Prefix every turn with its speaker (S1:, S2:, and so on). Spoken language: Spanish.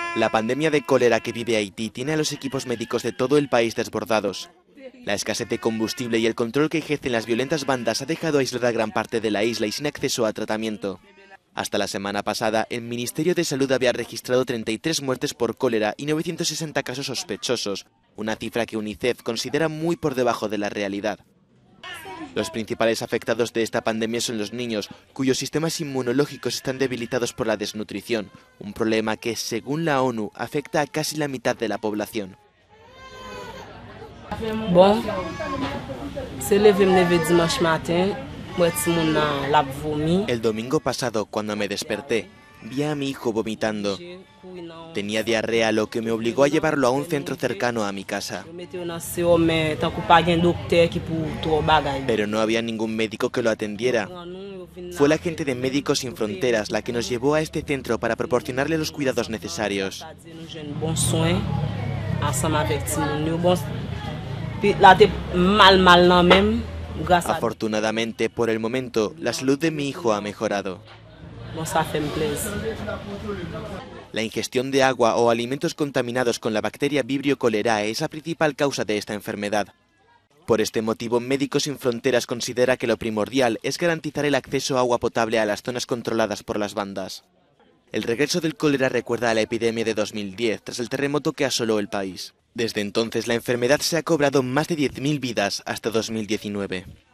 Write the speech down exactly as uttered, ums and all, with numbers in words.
S1: La pandemia de cólera que vive Haití tiene a los equipos médicos de todo el país desbordados. La escasez de combustible y el control que ejercen las violentas bandas ha dejado aislada gran parte de la isla y sin acceso a tratamiento. Hasta la semana pasada, el Ministerio de Salud había registrado treinta y tres muertes por cólera y novecientos sesenta casos sospechosos, una cifra que UNICEF considera muy por debajo de la realidad. Los principales afectados de esta pandemia son los niños, cuyos sistemas inmunológicos están debilitados por la desnutrición, un problema que, según la ONU, afecta a casi la mitad de la población.
S2: Bon, se levé me levé dimanche matin,
S1: El domingo pasado, cuando me desperté, vi a mi hijo vomitando. Tenía diarrea, lo que me obligó a llevarlo a un centro cercano a mi casa. Pero no había ningún médico que lo atendiera. Fue la gente de Médicos Sin Fronteras la que nos llevó a este centro para proporcionarle los cuidados necesarios. Afortunadamente, por el momento, la salud de mi hijo ha mejorado. La ingestión de agua o alimentos contaminados con la bacteria Vibrio cholerae es la principal causa de esta enfermedad. Por este motivo, Médicos Sin Fronteras considera que lo primordial es garantizar el acceso a agua potable a las zonas controladas por las bandas. El regreso del cólera recuerda a la epidemia de dos mil diez, tras el terremoto que asoló el país. Desde entonces, la enfermedad se ha cobrado más de diez mil vidas hasta dos mil diecinueve.